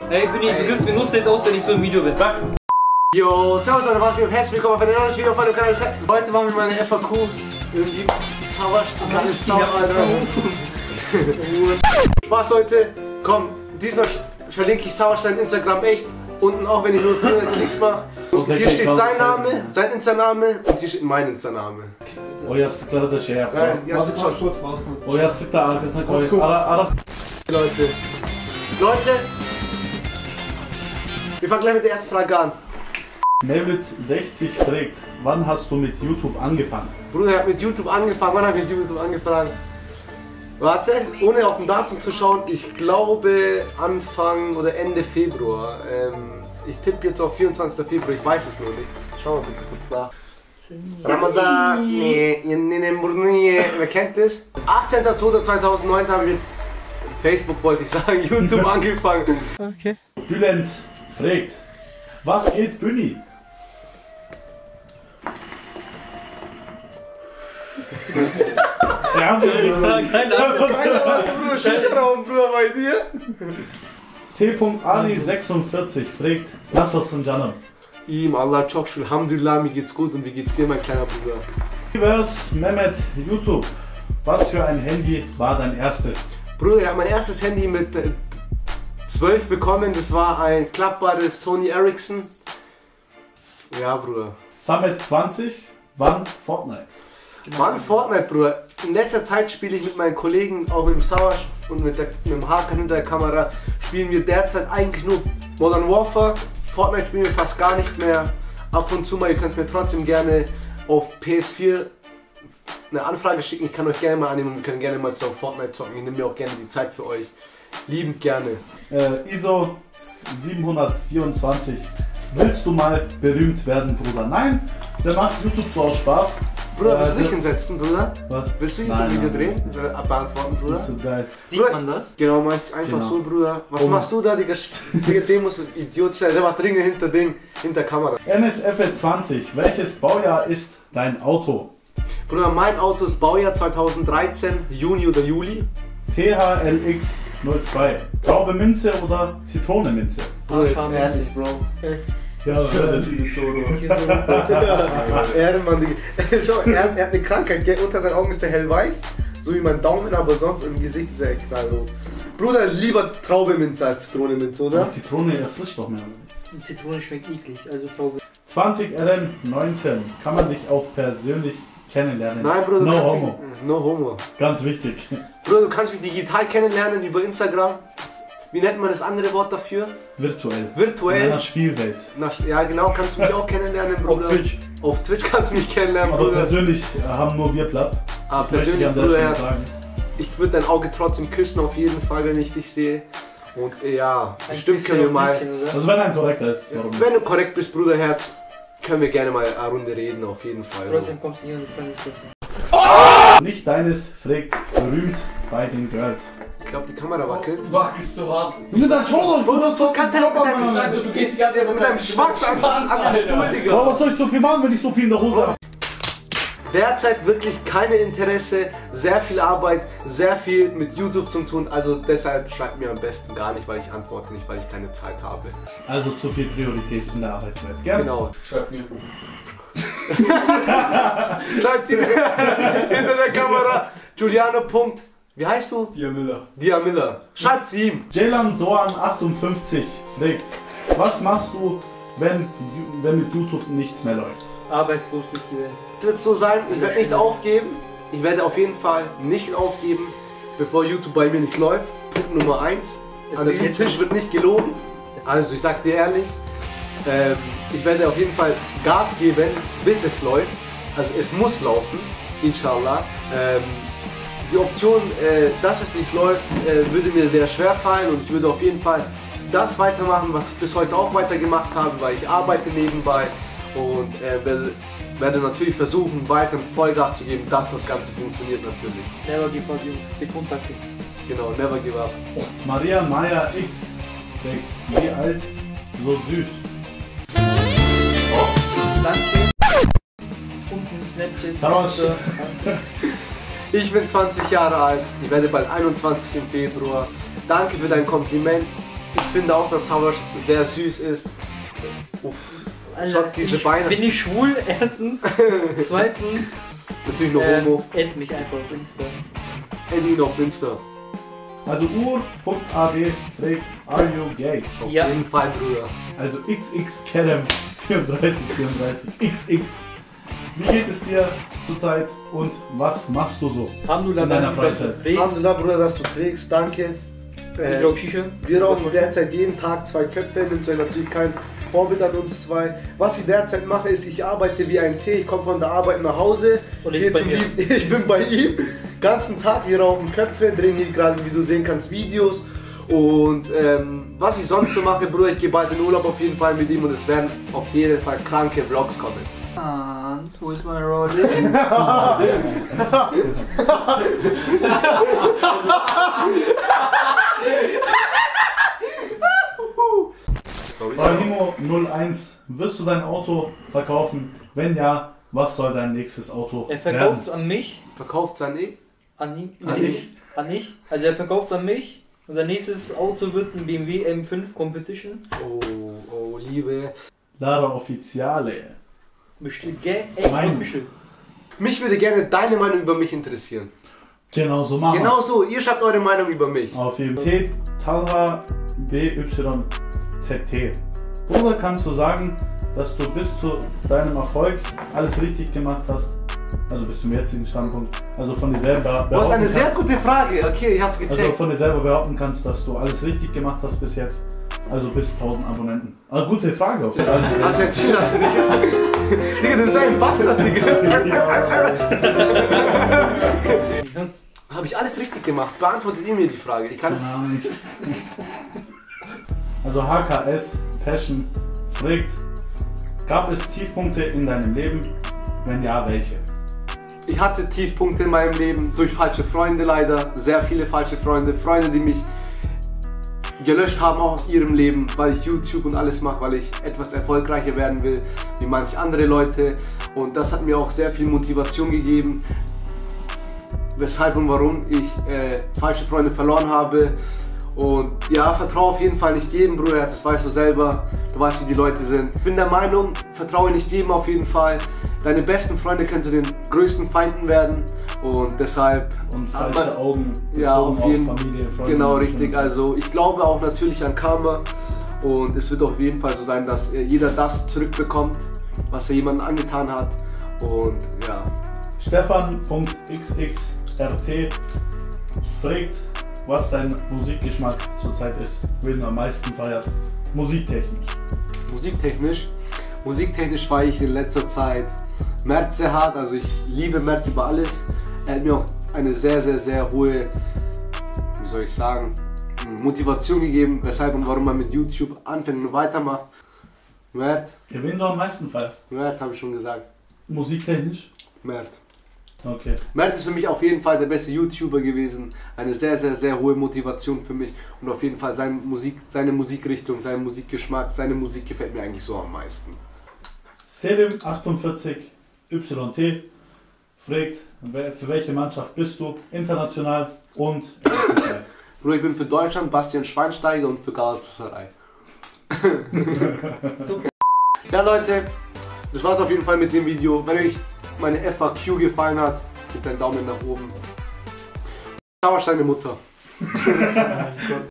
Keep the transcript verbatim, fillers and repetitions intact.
Ey, Büni, du gibst mir nur Set aus, wenn ich so ein Video bin. Yo, servus Leute, was geht? Herzlich willkommen auf ein neues Video von dem Kanal. Heute machen wir meine F A Q. Irgendwie sauer, ganz sauer. Spaß Leute, komm, diesmal verlinke ich Sauerstein Instagram echt. Unten auch, wenn ich nur vierhundert Klicks mache. Hier steht sein Name, sein Insta-Name und hier steht mein Insta-Name. Oh, ja, klar, das ist ja. Warte kurz, Oh, ja, sit da, das ist eine Leute. Leute, Leute, wir fangen gleich mit der ersten Frage an. Mevlüt sechzig fragt, wann hast du mit YouTube angefangen? Bruder, ich hab mit YouTube angefangen. Wann hab ich mit YouTube angefangen? Warte, ohne auf den Datum zu schauen, ich glaube Anfang oder Ende Februar. Ähm, ich tippe jetzt auf vierundzwanzigsten Februar, ich weiß es nur nicht. Schau mal bitte kurz nach. Ramazan, nee, wer kennt das? achtzehnter zweiter zweitausendneunzehn habe ich mit Facebook, wollte ich sagen, YouTube angefangen. Okay. Bülent fragt, was geht Büni? Ja, keine Ahnung. Keine Ahnung, Bruder, Schichtraum, Bruder, bei dir? T. Ali sechsundvierzig fragt, nasılsın canım? Ihm, Allah, çok şükür, Alhamdulillah, mir geht's gut und wie geht's dir, mein kleiner Bruder? Liebes Mehmet, YouTube, was für ein Handy war dein erstes? Bruder, ich habe mein erstes Handy mit äh, zwölf bekommen, das war ein klappbares Sony Ericsson. Ja, Bruder. Samet zwanzig, wann Fortnite? Mann, Fortnite, Bruder. In letzter Zeit spiele ich mit meinen Kollegen, auch mit dem Sauer und mit, der, mit dem Hakan hinter der Kamera, spielen wir derzeit eigentlich nur Modern Warfare. Fortnite spielen wir fast gar nicht mehr. Ab und zu mal, ihr könnt mir trotzdem gerne auf P S vier eine Anfrage schicken. Ich kann euch gerne mal annehmen und wir können gerne mal zu Fortnite zocken. Ich nehme mir auch gerne die Zeit für euch. Liebend gerne. Äh, I S O siebenhundertvierundzwanzig. Willst du mal berühmt werden, Bruder? Nein, der macht YouTube so aus Spaß. Bruder, willst äh, du dich hinsetzen, Bruder? Was? Willst du Nein, YouTube-Video nein, drehen? nein. Äh, beantworten, Bruder? Das ist so geil. Sieht Bruder, man das? Genau, mach ich einfach Genau. so, Bruder. Was Oh. machst du da, Digga? Digga, den musst du Idiot stellen. Der macht Ringe hinter Ding, hinter Kamera. N S F L zwanzig. Welches Baujahr ist dein Auto? Bruder, mein Auto ist Baujahr zweitausenddreizehn, Juni oder Juli. T H L X null zwei. Traube Minze oder Zitrone Minze? Bruder, jetzt schade. ehrlich, Bro. Ja, das ist so. Ehrenmann, Digga. Schau, er, er hat eine Krankheit, gell? Unter seinen Augen ist er hellweiß, so wie mein Daumen, aber sonst im Gesicht ist er knallrot. Bruder, lieber Traubeminze als Zitronenminze, oder? Aber Zitrone erfrischt doch mehr, oder nicht? Die Zitrone schmeckt eklig, also Traube. zwanzig R N neunzehn. Kann man dich auch persönlich kennenlernen? Nein, Bruder, du No kannst homo. Mich, no homo. Ganz wichtig. Bruder, du kannst mich digital kennenlernen über Instagram. Wie nennt man das andere Wort dafür? Virtuell. Virtuell. In einer Spielwelt. Na, ja, genau, kannst du mich auch kennenlernen, Bruder. Auf Twitch. Auf Twitch kannst du mich kennenlernen, Aber Bruder. persönlich äh, haben nur wir Platz. Ah, Das möchte ich persönlich, an der Bruder, Stelle ja. sagen. Ich würde dein Auge trotzdem küssen, auf jeden Fall, wenn ich dich sehe. Und äh, ja, Ein bestimmt Küsschen können wir auf mal, Nüsschen, oder? Also wenn er ein korrekter ist, warum nicht? wenn du korrekt bist, Bruderherz, können wir gerne mal eine Runde reden, auf jeden Fall. Trotzdem kommst du hier und ich kann nicht treffen. Nicht deines fragt berühmt bei den Girls. Ich glaube, die Kamera wackelt. Du wackelst so hart. Nimm dein Shoulder, Bruder, Du kannst ja mit deinem, Ich sag dir, du gehst die ganze Zeit mit deinem Schwanz an, an den Stuhl, Bro, Digga. was soll ich so viel machen, wenn ich so viel in der Hose habe? Derzeit wirklich keine Interesse, sehr viel Arbeit, sehr viel mit YouTube zu tun. Also deshalb schreibt mir am besten gar nicht, weil ich antworte nicht, weil ich keine Zeit habe. Also zu viel Priorität in der Arbeitswelt. Gerne. Genau. Schreib mir. Schreibt sie hinter der Kamera. Giuliano. Punkt. Wie heißt du? Dia Miller. Dia Miller. Schreibt sie ihm. Jaylan Dorn achtundfünfzig fragt, was machst du, wenn, wenn mit YouTube nichts mehr läuft? Arbeitslos durch die Welt. Es wird so sein, ich werde nicht aufgeben. Ich werde auf jeden Fall nicht aufgeben, bevor YouTube bei mir nicht läuft. Punkt Nummer eins. An das diesem jetzt Tisch wird nicht gelogen. Also ich sag dir ehrlich, ähm, ich werde auf jeden Fall Gas geben, bis es läuft. Also es muss laufen, inshallah. Ähm, die Option, äh, dass es nicht läuft, äh, würde mir sehr schwer fallen und ich würde auf jeden Fall das weitermachen, was ich bis heute auch weitergemacht habe, weil ich arbeite nebenbei und äh, werde, werde natürlich versuchen, weiterhin Vollgas zu geben, dass das Ganze funktioniert natürlich. Never give up, Jungs. Dick Kontakte. Genau, never give up. Maria Maya X fragt, wie alt, so süß? Danke. Unten Snapchat. Servus. Insta. Ich bin zwanzig Jahre alt, ich werde bald einundzwanzig im Februar. Danke für dein Kompliment. Ich finde auch, dass Savage sehr süß ist. Uff. Alter, Schaut diese ich, Beine. Bin ich schwul? Erstens. Zweitens. Natürlich noch Ähm, Homo. add mich einfach auf Insta. Add ihn auf Insta. Also ur.ad fragt, are you gay? Auf Ja. jeden Fall, Bruder. Also xxkerem vierunddreißig vierunddreißig X X. Wie geht es dir zurzeit und was machst du so? Alhamdulillah, In deiner danke, dass du Freizeit. fragst. Alhamdulillah, Bruder, dass du fragst, danke. Ich Äh, rauch Shisha. wir rauchen derzeit jeden Tag zwei Köpfe, nimmt euch natürlich kein Vorbild an uns zwei. Was ich derzeit mache, ist, ich arbeite wie ein T, ich komme von der Arbeit nach Hause, Und ich gehe bei zum mir. Lieb- ich bin bei ihm, ganzen Tag, wir rauchen Köpfe, drehen hier gerade, wie du sehen kannst, Videos. Und ähm, was ich sonst so mache, Bruder, ich gehe bald in Urlaub auf jeden Fall mit ihm und es werden auf jeden Fall kranke Vlogs kommen. And wo ist mein Rolling? Brahimo null eins, wirst du dein Auto verkaufen? Wenn ja, was soll dein nächstes Auto Er verkauft es an mich. Verkauft sein E? An ihn? An nee, dich? An mich. Also er verkauft es an mich. Unser nächstes Auto wird ein B M W M fünf Competition. Oh, oh, Liebe. Lara Officiale. Bestimmt, gell? Ey, Mein- official. Mich würde gerne deine Meinung über mich interessieren. Genau so machen Genau wir's. so, ihr schreibt eure Meinung über mich. Auf jeden Fall. T Talha B Y Z T. Bruder, kannst du sagen, dass du bis zu deinem Erfolg alles richtig gemacht hast? Also bis zum jetzigen Standpunkt. Also von dir selber Du hast eine behaupten sehr kannst- gute Frage. Okay, ich hab's Also gecheckt. von dir selber behaupten kannst, dass du alles richtig gemacht hast bis jetzt. Also bis tausend Abonnenten. Also gute Frage auf jeden Fall. Hast du erzählt lassen, Digga? Digga, du bist ein Bastard, Digga. Habe ich alles richtig gemacht? Beantwortet ihr mir die Frage? Ich kann es. Keine Ahnung. Also H K S Passion fragt, gab es Tiefpunkte in deinem Leben? Wenn ja, welche? Ich hatte Tiefpunkte in meinem Leben durch falsche Freunde leider. Sehr viele falsche Freunde. Freunde, die mich gelöscht haben auch aus ihrem Leben, weil ich YouTube und alles mache, weil ich etwas erfolgreicher werden will, wie manche andere Leute. Und das hat mir auch sehr viel Motivation gegeben, weshalb und warum ich äh, falsche Freunde verloren habe. Und ja, vertraue auf jeden Fall nicht jedem, Bruder, das weißt du selber, du weißt, wie die Leute sind. Ich bin der Meinung, vertraue nicht jedem auf jeden Fall. Deine besten Freunde können zu den größten Feinden werden und deshalb... Und falsche Aber- Augen Ja, bezogen auf jeden auf Familie, Freunde. Genau, und- richtig. Also ich glaube auch natürlich an Karma und es wird auf jeden Fall so sein, dass äh, jeder das zurückbekommt, was er jemandem angetan hat. Und ja, Stefan.xxrt fragt, was dein Musikgeschmack zurzeit ist, wen du am meisten feierst, musiktechnisch. musiktechnisch, musiktechnisch war ich in letzter Zeit Mert sehr hart, also ich liebe Mert über alles. Er hat mir auch eine sehr, sehr, sehr hohe, wie soll ich sagen, Motivation gegeben, weshalb und warum man mit YouTube anfängt und weitermacht. Mert, Ja, wen du am meisten feierst? Mert habe ich schon gesagt. Musiktechnisch? Mert. Okay. Mert ist für mich auf jeden Fall der beste YouTuber gewesen. Eine sehr, sehr, sehr hohe Motivation für mich. Und auf jeden Fall seine, Musik, seine Musikrichtung, sein Musikgeschmack, seine Musik gefällt mir eigentlich so am meisten. Selim achtundvierzig Y T fragt, wer- für welche Mannschaft bist du international und international? Bro, ich bin für Deutschland Bastian Schweinsteiger und für Galatasaray. So. Ja Leute, das war's auf jeden Fall mit dem Video. Wenn euch meine F A Q gefallen hat, gebt einen Daumen nach oben. Ciao, deine Mutter.